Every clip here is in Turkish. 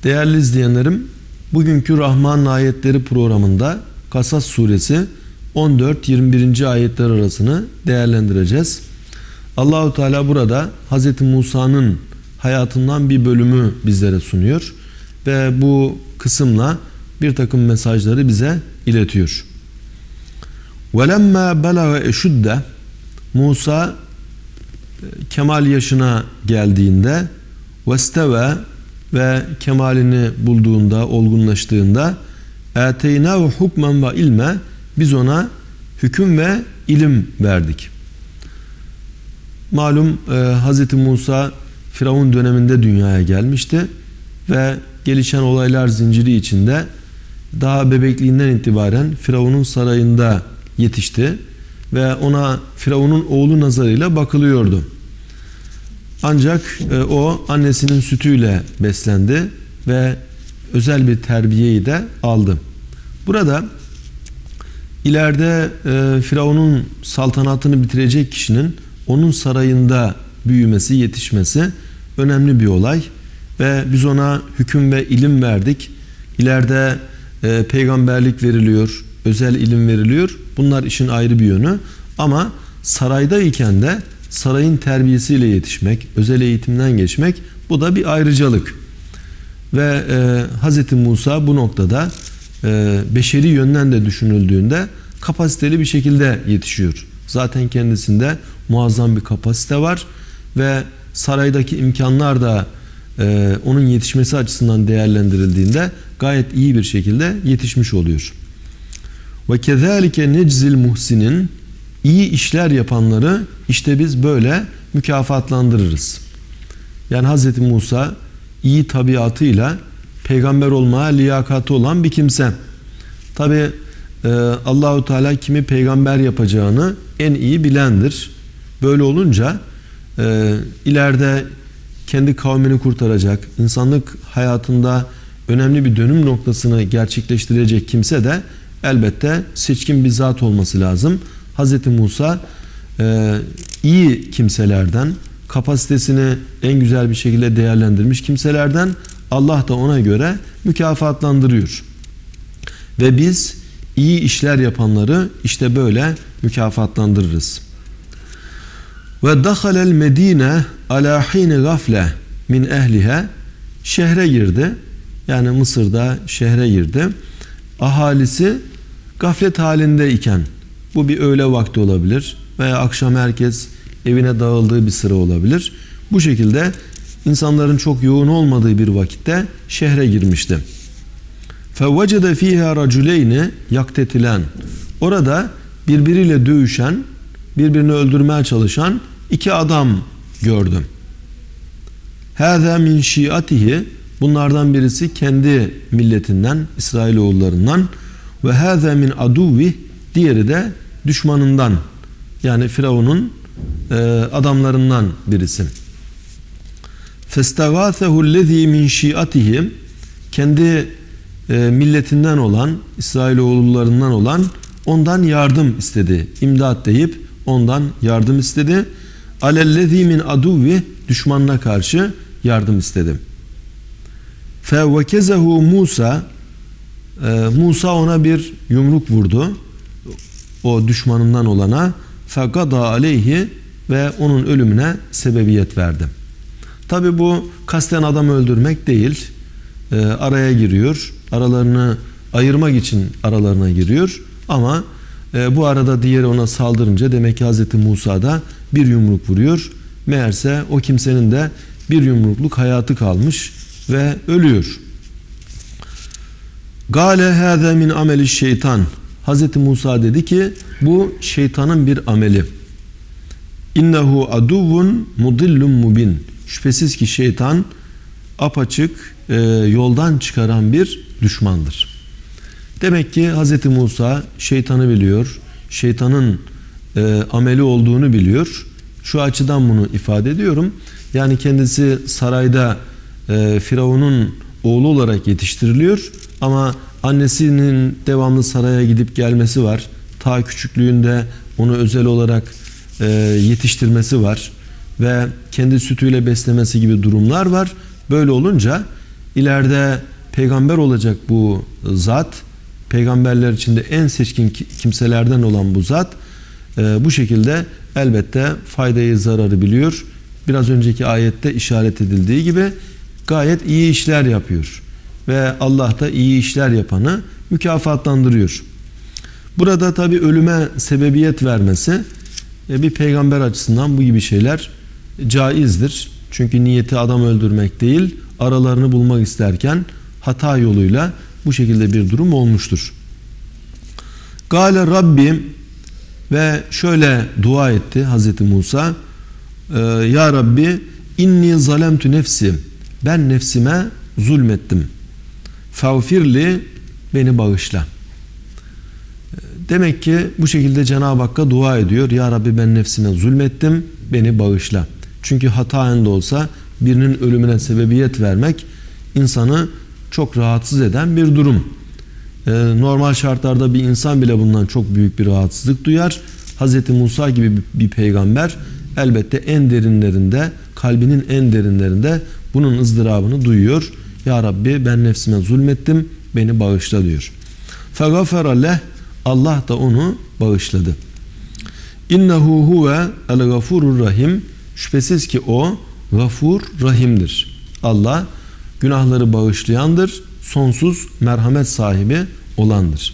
Değerli izleyenlerim, bugünkü Rahman Ayetleri programında Kasas suresi 14-21. ayetler arasını değerlendireceğiz. Allahu Teala burada Hz. Musa'nın hayatından bir bölümü bizlere sunuyor ve bu kısımla bir takım mesajları bize iletiyor. وَلَمَّا بَلَغَ اَشُدَّ Musa kemal yaşına geldiğinde وَاسْتَوَى ve kemalini bulduğunda, olgunlaştığında اَتَيْنَاهُ حُكْمًا وَاِلْمًا biz ona hüküm ve ilim verdik. Malum Hz. Musa Firavun döneminde dünyaya gelmişti ve gelişen olaylar zinciri içinde daha bebekliğinden itibaren Firavun'un sarayında yetişti ve ona Firavun'un oğlu nazarıyla bakılıyordu. Ancak o annesinin sütüyle beslendi ve özel bir terbiyeyi de aldı. Burada ileride Firavun'un saltanatını bitirecek kişinin onun sarayında büyümesi, yetişmesi önemli bir olay ve biz ona hüküm ve ilim verdik. İleride peygamberlik veriliyor, özel ilim veriliyor. Bunlar işin ayrı bir yönü. Ama saraydayken de sarayın terbiyesiyle yetişmek, özel eğitimden geçmek, bu da bir ayrıcalık. Ve Hz. Musa bu noktada beşeri yönden de düşünüldüğünde kapasiteli bir şekilde yetişiyor. Zaten kendisinde muazzam bir kapasite var ve saraydaki imkanlar da onun yetişmesi açısından değerlendirildiğinde gayet iyi bir şekilde yetişmiş oluyor. Ve kezalike neczil muhsinin iyi işler yapanları işte biz böyle mükafatlandırırız. Yani Hz. Musa iyi tabiatıyla peygamber olmaya liyakatı olan bir kimse. Tabi Allahu Teala kimi peygamber yapacağını en iyi bilendir. Böyle olunca ileride kendi kavmini kurtaracak, insanlık hayatında önemli bir dönüm noktasını gerçekleştirecek kimse de elbette seçkin bir zat olması lazım. Hz. Musa iyi kimselerden, kapasitesini en güzel bir şekilde değerlendirmiş kimselerden, Allah da ona göre mükafatlandırıyor. Ve biz iyi işler yapanları işte böyle mükafatlandırırız. Ve dakhalel medine ala hine gafle min ehliha şehre girdi. Yani Mısır'da şehre girdi. Ahalisi gaflet halinde iken, bu bir öğle vakti olabilir veya akşam herkes evine dağıldığı bir sıra olabilir. Bu şekilde insanların çok yoğun olmadığı bir vakitte şehre girmişti. فَوَجَدَ ف۪يهَا رَجُلَيْنِ yaktetilen. Orada birbiriyle dövüşen, birbirini öldürmeye çalışan iki adam gördüm. هَذَا مِنْ شِيَاتِهِ bunlardan birisi kendi milletinden, İsrailoğullarından ve هَذَا مِنْ عَدُوِّهِ diğeri de düşmanından, yani Firavun'un adamlarından birisi. فَاسْتَغَاثَهُ الَّذ۪ي مِنْ شِيَاتِهِ kendi milletinden olan, İsrailoğullarından olan ondan yardım istedi. İmdat deyip ondan yardım istedi. Alellezî min aduvvi düşmanına karşı yardım istedi. Fevekezehu Musa Musa ona bir yumruk vurdu. O düşmanından olana. Fegada aleyhi ve onun ölümüne sebebiyet verdi. Tabi bu kasten adam öldürmek değil. Araya giriyor. Aralarını ayırmak için aralarına giriyor. Ama bu arada diğeri ona saldırınca demek ki Hz. Musa da bir yumruk vuruyor. Meğerse o kimsenin de bir yumrukluk hayatı kalmış ve ölüyor. Gale hâzâ min ameli şeytan. Hz. Musa dedi ki bu şeytanın bir ameli. İnnehu aduvvun mudillun mubin. Şüphesiz ki şeytan apaçık yoldan çıkaran bir düşmandır. Demek ki Hz. Musa şeytanı biliyor. Şeytanın ameli olduğunu biliyor. Şu açıdan bunu ifade ediyorum. Yani kendisi sarayda Firavun'un oğlu olarak yetiştiriliyor. Ama annesinin devamlı saraya gidip gelmesi var. Ta küçüklüğünde onu özel olarak yetiştirmesi var. Ve kendi sütüyle beslemesi gibi durumlar var. Böyle olunca ileride peygamber olacak bu zat, peygamberler içinde en seçkin kimselerden olan bu zat bu şekilde elbette faydayı zararı biliyor. Biraz önceki ayette işaret edildiği gibi gayet iyi işler yapıyor ve Allah da iyi işler yapanı mükafatlandırıyor. Burada tabi ölüme sebebiyet vermesi bir peygamber açısından bu gibi şeyler caizdir. Çünkü niyeti adam öldürmek değil, aralarını bulmak isterken hata yoluyla bu şekilde bir durum olmuştur. Gale Rabbim, ve şöyle dua etti Hazreti Musa. Ya Rabbi, inni zalemtu nefsi, ben nefsime zulmettim. Fağfirli, beni bağışla. Demek ki bu şekilde Cenab-ı Hakk'a dua ediyor. Ya Rabbi, ben nefsime zulmettim, beni bağışla. Çünkü hataen de olsa birinin ölümüne sebebiyet vermek insanı çok rahatsız eden bir durum. Normal şartlarda bir insan bile bundan çok büyük bir rahatsızlık duyar. Hz. Musa gibi bir peygamber elbette en derinlerinde, kalbinin en derinlerinde bunun ızdırabını duyuyor. Ya Rabbi, ben nefsime zulmettim, beni bağışla diyor. فَغَفَرَ leh, Allah da onu bağışladı. İnnehu huve el-gafurur rahim, şüphesiz ki o gafur rahimdir. Allah günahları bağışlayandır, sonsuz merhamet sahibi olandır.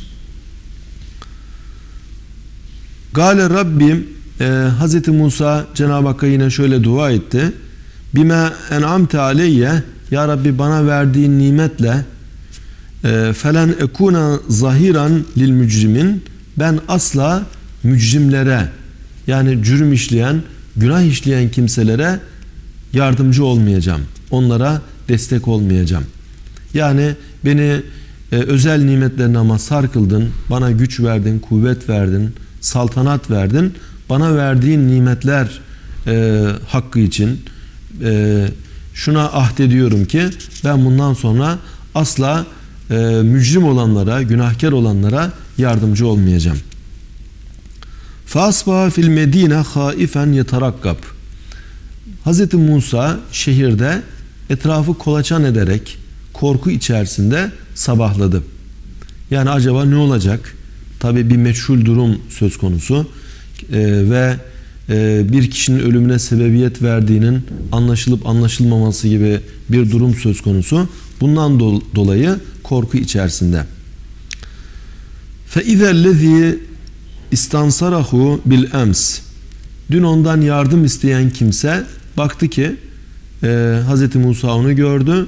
Gale Rabbim, Hz. Musa Cenab-ı Hakk'a yine şöyle dua etti. Bime en'amte aleyye, ya Rabbi bana verdiğin nimetle felen ekuna zahiran lil mücrimin, ben asla mücrimlere, yani cürüm işleyen, günah işleyen kimselere yardımcı olmayacağım. Onlara destek olmayacağım. Yani beni özel nimetlerine mazhar kıldın, bana güç verdin, kuvvet verdin, saltanat verdin. Bana verdiğin nimetler hakkı için şuna ahdediyorum ki ben bundan sonra asla mücrim olanlara, günahkar olanlara yardımcı olmayacağım. Fasbaha fil medine haifen yetarakkab. Hz. Musa şehirde etrafı kolaçan ederek korku içerisinde sabahladı. Yani acaba ne olacak? Tabi bir meçhul durum söz konusu ve bir kişinin ölümüne sebebiyet verdiğinin anlaşılıp anlaşılmaması gibi bir durum söz konusu. Bundan dolayı korku içerisinde. فَاِذَا الَّذ۪ي istansarahu bil ems. Dün ondan yardım isteyen kimse baktı ki Hz. Musa onu gördü.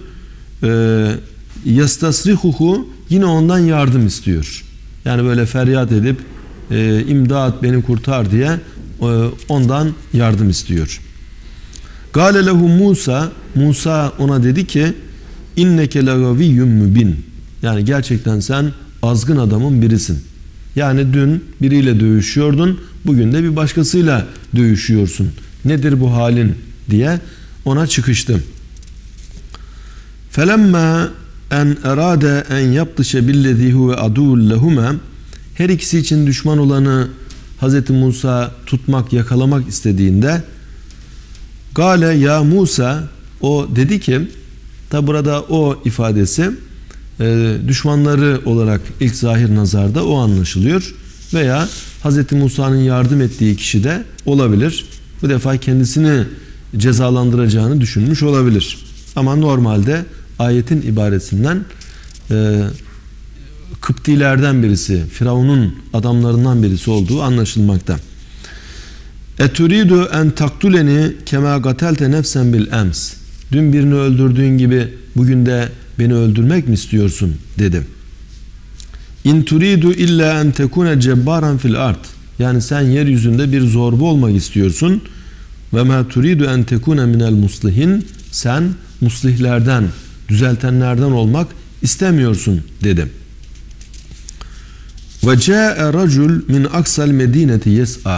Yastasrihuhu, yine ondan yardım istiyor. Yani böyle feryat edip imdat beni kurtar diye ondan yardım istiyor. Gale lehu Musa, Musa ona dedi ki inneke legaviyyun mübin. Yani gerçekten sen azgın adamın birisin. Yani dün biriyle dövüşüyordun, bugün de bir başkasıyla dövüşüyorsun. Nedir bu halin diye ona çıkıştı. Felemma en erade en yaptışe billezî huve adûl lehumâ, her ikisi için düşman olanı Hz. Musa tutmak, yakalamak istediğinde gale ya Musa, o dedi ki, tabi burada o ifadesi düşmanları olarak ilk zahir nazarda o anlaşılıyor veya Hz. Musa'nın yardım ettiği kişi de olabilir. Bu defa kendisini cezalandıracağını düşünmüş olabilir. Ama normalde ayetin ibaresinden Kıptilerden birisi, Firavun'un adamlarından birisi olduğu anlaşılmakta. Eturidu en taktuleni kema gatelte nefsen bil ems. Dün birini öldürdüğün gibi bugün de beni öldürmek mi istiyorsun dedi. İn turidu illa en tekune cebbaran fil ard. Yani sen yeryüzünde bir zorba olmak istiyorsun. Ve ma turidu en tekune minel muslihin. Sen muslihlerden, düzeltenlerden olmak istemiyorsun dedi. Ve ca'e racul min aksal medineti yes'a.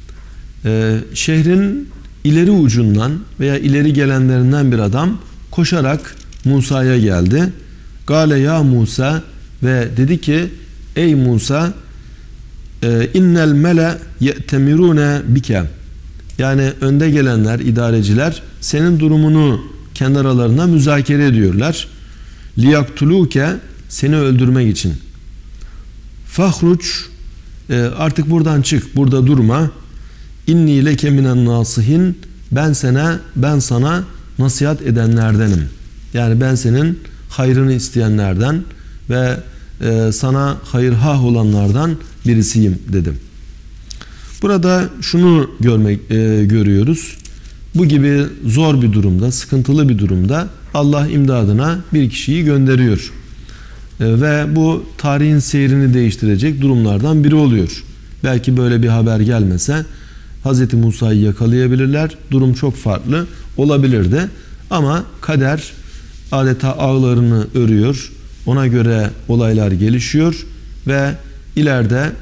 Şehrin ileri ucundan veya ileri gelenlerinden bir adam koşarak Musa'ya geldi. Gale ya Musa, ve dedi ki ey Musa, innel mele ye'temirune bike. Yani önde gelenler, idareciler senin durumunu kendi aralarında müzakere ediyorlar. liyaktuluke, seni öldürmek için. Fahruç, artık buradan çık, burada durma. İnni leke minen nasihin, ben sana nasihat edenlerdenim. Yani ben senin hayrını isteyenlerden ve sana hayırhah olanlardan birisiyim dedim. Burada şunu görüyoruz. Bu gibi zor bir durumda, sıkıntılı bir durumda Allah imdadına bir kişiyi gönderiyor. Ve bu tarihin seyrini değiştirecek durumlardan biri oluyor. Belki böyle bir haber gelmese Hz. Musa'yı yakalayabilirler. Durum çok farklı olabilirdi. Ama kader adeta ağlarını örüyor. Ona göre olaylar gelişiyor ve ileride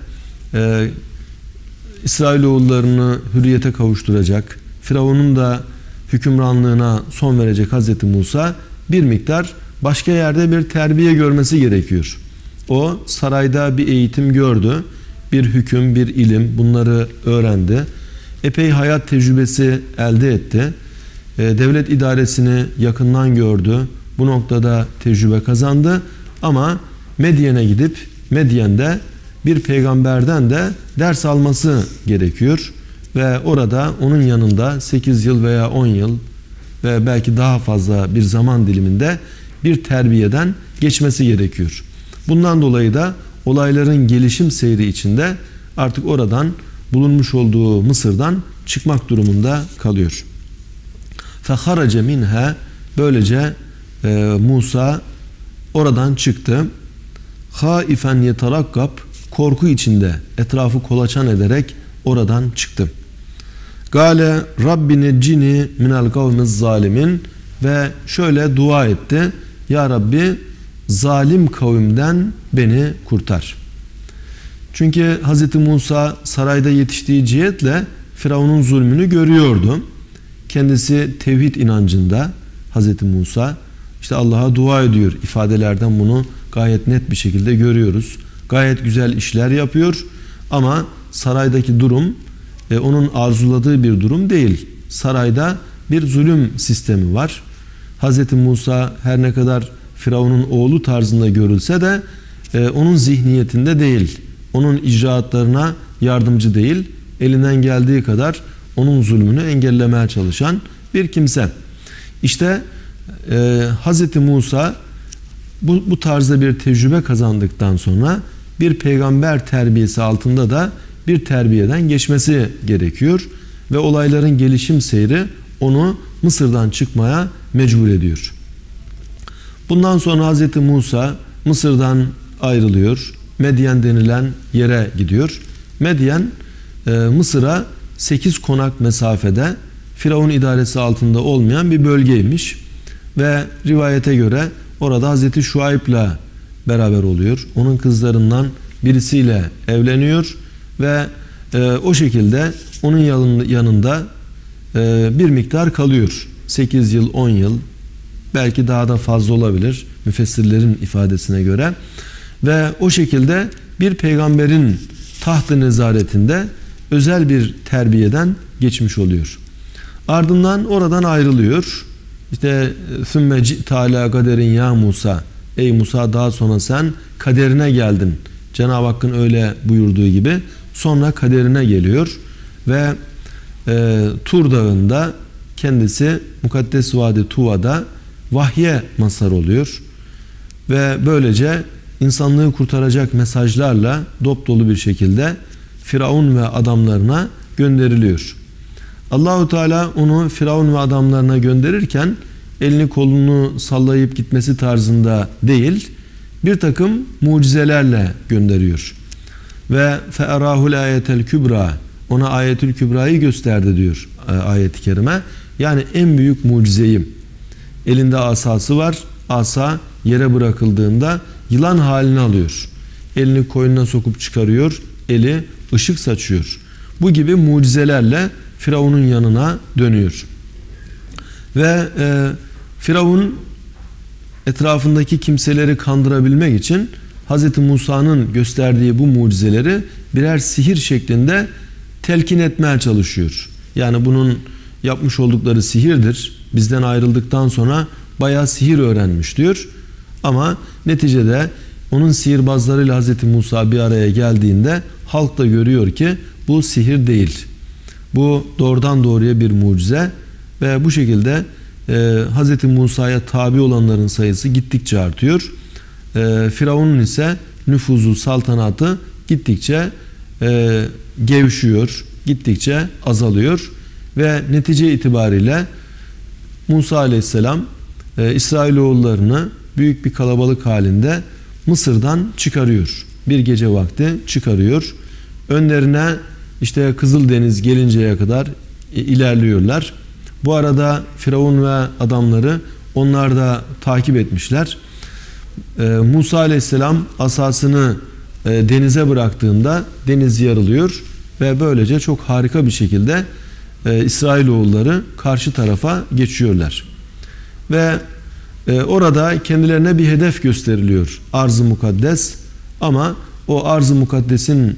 İsrailoğullarını hürriyete kavuşturacak, Firavun'un da hükümranlığına son verecek Hz. Musa bir miktar başka yerde bir terbiye görmesi gerekiyor. O sarayda bir eğitim gördü, bir hüküm, bir ilim, bunları öğrendi. Epey hayat tecrübesi elde etti. Devlet idaresini yakından gördü. Bu noktada tecrübe kazandı. Ama Medyen'e gidip Medyen'de bir peygamberden de ders alması gerekiyor. Ve orada onun yanında 8 yıl veya 10 yıl ve belki daha fazla bir zaman diliminde bir terbiyeden geçmesi gerekiyor. Bundan dolayı da olayların gelişim seyri içinde artık oradan, bulunmuş olduğu Mısır'dan çıkmak durumunda kalıyor. فَخَرَجَ مِنْهَا, böylece Musa oradan çıktı. خَائِفًا يَتَرَقَّبْ, korku içinde etrafı kolaçan ederek oradan çıktı. Gale Rabbi neccini minel kavmiz zalimin, ve şöyle dua etti: Ya Rabbi, zalim kavimden beni kurtar. Çünkü Hz. Musa sarayda yetiştiği cihetle Firavun'un zulmünü görüyordu. Kendisi tevhid inancında Hz. Musa, işte Allah'a dua ediyor. İfadelerden bunu gayet net bir şekilde görüyoruz. Gayet güzel işler yapıyor ama saraydaki durum onun arzuladığı bir durum değil. Sarayda bir zulüm sistemi var. Hz. Musa her ne kadar Firavun'un oğlu tarzında görülse de onun zihniyetinde değil. Onun icraatlarına yardımcı değil. Elinden geldiği kadar onun zulmünü engellemeye çalışan bir kimse. İşte Hz. Musa bu tarzda bir tecrübe kazandıktan sonra bir peygamber terbiyesi altında da bir terbiyeden geçmesi gerekiyor ve olayların gelişim seyri onu Mısır'dan çıkmaya mecbur ediyor. Bundan sonra Hz. Musa Mısır'dan ayrılıyor. Medyen denilen yere gidiyor. Medyen Mısır'a 8 konak mesafede, Firavun idaresi altında olmayan bir bölgeymiş ve rivayete göre orada Hz. Şuayb'la beraber oluyor. Onun kızlarından birisiyle evleniyor ve o şekilde onun yanında bir miktar kalıyor. 8 yıl, 10 yıl, belki daha da fazla olabilir müfessirlerin ifadesine göre. Ve o şekilde bir peygamberin taht-ı nezaretinde özel bir terbiyeden geçmiş oluyor. Ardından oradan ayrılıyor. İşte ثُمَّ جِئْتَ عَلَى قَدَرٍ ya Musa, ey Musa, daha sonra sen kaderine geldin. Cenab-ı Hakk'ın öyle buyurduğu gibi sonra kaderine geliyor ve Tur Dağı'nda kendisi Mukaddes Vadi Tuva'da vahye mazhar oluyor ve böylece insanlığı kurtaracak mesajlarla dopdolu bir şekilde Firavun ve adamlarına gönderiliyor. Allahu Teala onu Firavun ve adamlarına gönderirken elini kolunu sallayıp gitmesi tarzında değil, bir takım mucizelerle gönderiyor. Ve fe'erahul ayetel kübra, ona ayetül kübrayı gösterdi diyor ayet-i kerime. Yani en büyük mucizeyim. Elinde asası var. Asa yere bırakıldığında yılan halini alıyor. Elini koynuna sokup çıkarıyor. Eli ışık saçıyor. Bu gibi mucizelerle Firavun'un yanına dönüyor. Ve Firavun etrafındaki kimseleri kandırabilmek için Hz. Musa'nın gösterdiği bu mucizeleri birer sihir şeklinde telkin etmeye çalışıyor. Yani bunun yapmış oldukları sihirdir. Bizden ayrıldıktan sonra bayağı sihir öğrenmiş diyor. Ama neticede onun sihirbazlarıyla Hazreti Musa bir araya geldiğinde halk da görüyor ki bu sihir değil. Bu doğrudan doğruya bir mucize ve bu şekilde Hazreti Musa'ya tabi olanların sayısı gittikçe artıyor. Firavun'un ise nüfuzu, saltanatı gittikçe gevşiyor, gittikçe azalıyor ve netice itibariyle Musa Aleyhisselam İsrailoğullarını büyük bir kalabalık halinde Mısır'dan çıkarıyor. Bir gece vakti çıkarıyor. Önlerine işte Kızıldeniz gelinceye kadar ilerliyorlar. Bu arada Firavun ve adamları onlar da takip etmişler. Musa Aleyhisselam asasını denize bıraktığında deniz yarılıyor ve böylece çok harika bir şekilde İsrailoğulları karşı tarafa geçiyorlar. Ve orada kendilerine bir hedef gösteriliyor. Arz-ı Mukaddes, ama o Arz-ı Mukaddes'in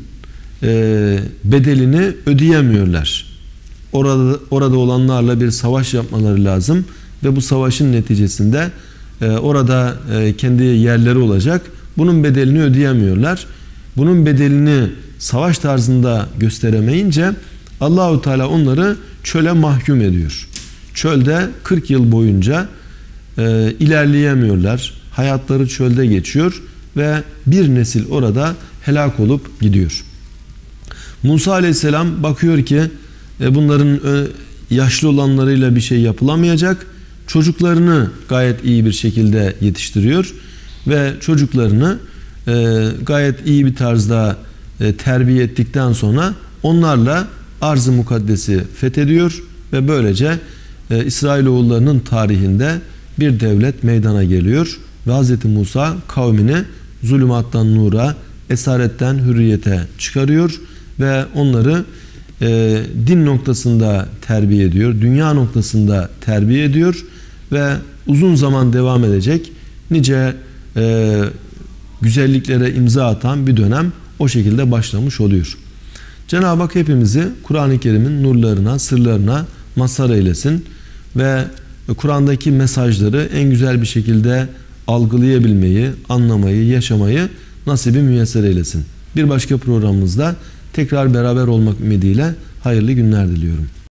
bedelini ödeyemiyorlar. Orada olanlarla bir savaş yapmaları lazım ve bu savaşın neticesinde orada kendi yerleri olacak. Bunun bedelini ödeyemiyorlar. Bunun bedelini savaş tarzında gösteremeyince Allahu Teala onları çöle mahkum ediyor. Çölde 40 yıl boyunca ilerleyemiyorlar. Hayatları çölde geçiyor ve bir nesil orada helak olup gidiyor. Musa Aleyhisselam bakıyor ki bunların yaşlı olanlarıyla bir şey yapılamayacak. Çocuklarını gayet iyi bir şekilde yetiştiriyor ve çocuklarını gayet iyi bir tarzda terbiye ettikten sonra onlarla Arz-ı Mukaddes'i fethediyor ve böylece İsrailoğullarının tarihinde bir devlet meydana geliyor ve Hz. Musa kavmini zulümattan nura, esaretten hürriyete çıkarıyor ve onları din noktasında terbiye ediyor, dünya noktasında terbiye ediyor ve uzun zaman devam edecek nice güzelliklere imza atan bir dönem o şekilde başlamış oluyor. Cenab-ı Hak hepimizi Kur'an-ı Kerim'in nurlarına, sırlarına mazhar eylesin ve Kur'an'daki mesajları en güzel bir şekilde algılayabilmeyi, anlamayı, yaşamayı nasibi müyesser eylesin. Bir başka programımızda tekrar beraber olmak ümidiyle hayırlı günler diliyorum.